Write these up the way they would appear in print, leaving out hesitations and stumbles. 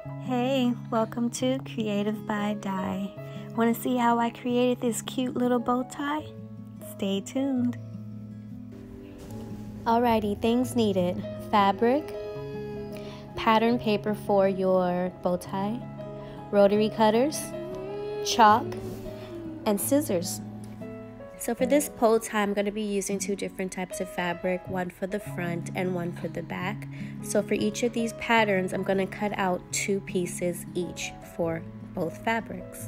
Hey, welcome to Creative by D.I.y. Want to see how I created this cute little bow tie? Stay tuned. Alrighty, things needed: fabric, pattern paper for your bow tie, rotary cutters, chalk, and scissors. So for this bow tie, I'm going to be using two different types of fabric, one for the front and one for the back. So for each of these patterns, I'm going to cut out 2 pieces each for both fabrics.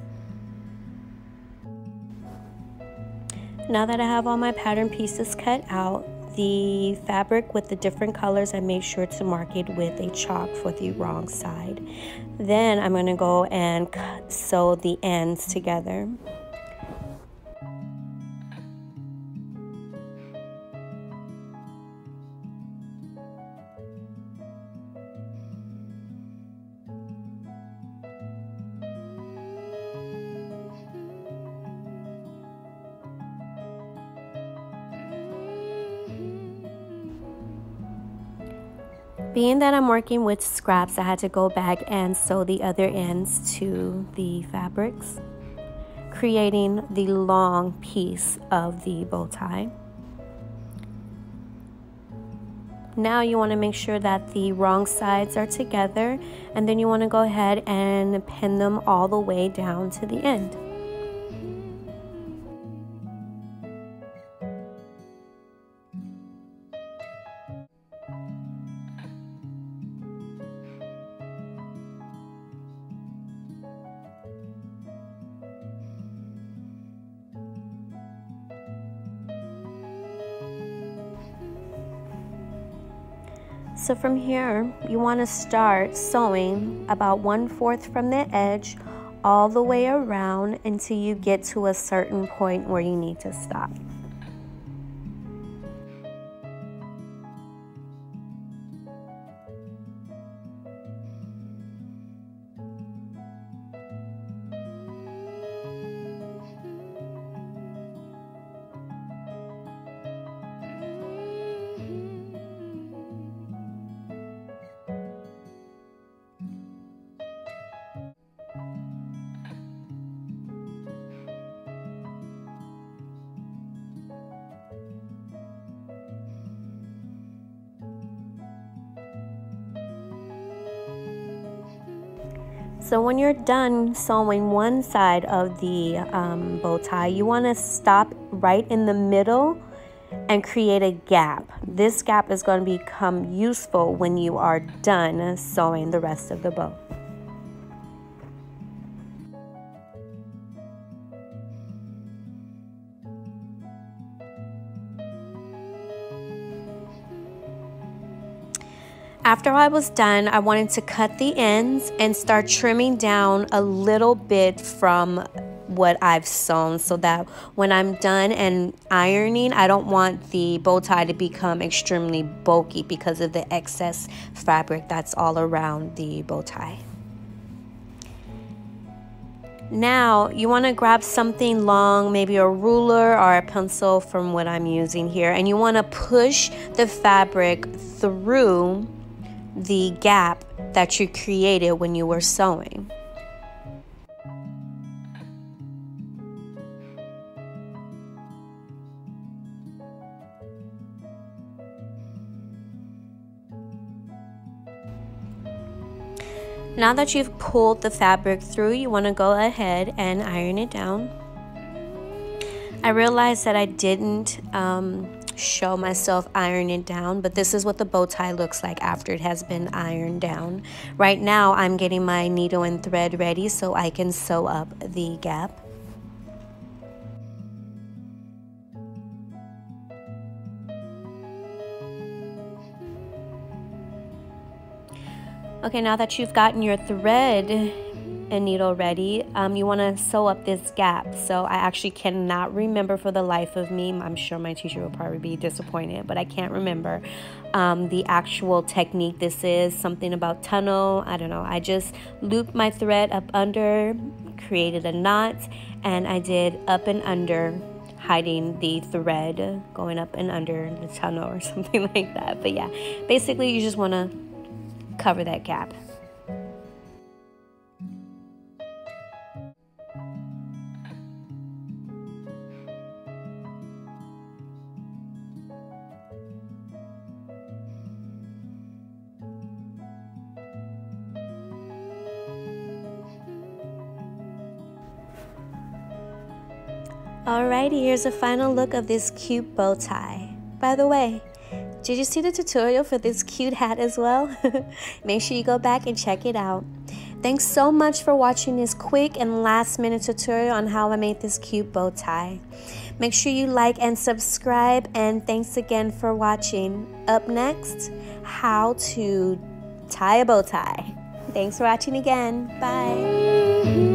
Now that I have all my pattern pieces cut out, the fabric with the different colors, I made sure to mark it with a chalk for the wrong side. Then I'm going to go and sew the ends together. Being that I'm working with scraps, I had to go back and sew the other ends to the fabrics, creating the long piece of the bow tie. Now you want to make sure that the wrong sides are together, and then you want to go ahead and pin them all the way down to the end. So from here, you want to start sewing about 1/4 from the edge all the way around until you get to a certain point where you need to stop. So when you're done sewing one side of the bow tie, you want to stop right in the middle and create a gap. This gap is going to become useful when you are done sewing the rest of the bow. After I was done, I wanted to cut the ends and start trimming down a little bit from what I've sewn, so that when I'm done and ironing, I don't want the bow tie to become extremely bulky because of the excess fabric that's all around the bow tie. Now you want to grab something long, maybe a ruler or a pencil from what I'm using here, and you want to push the fabric through the gap that you created when you were sewing. Now that you've pulled the fabric through, you want to go ahead and iron it down. I realized that I didn't show myself ironing it down, but this is what the bow tie looks like after it has been ironed down. Right now I'm getting my needle and thread ready so I can sew up the gap. Okay, now that you've gotten your thread and needle ready, you want to sew up this gap. So I actually cannot remember for the life of me. I'm sure my teacher will probably be disappointed, but I can't remember the actual technique. This is something about tunnel. I don't know. I just looped my thread up under, created a knot, and I did up and under, hiding the thread going up and under the tunnel or something like that. But yeah, basically you just want to cover that gap. Alrighty, here's a final look of this cute bow tie. By the way, did you see the tutorial for this cute hat as well? Make sure you go back and check it out. Thanks so much for watching this quick and last minute tutorial on how I made this cute bow tie. Make sure you like and subscribe, and thanks again for watching. Up next, how to tie a bow tie. Thanks for watching again. Bye.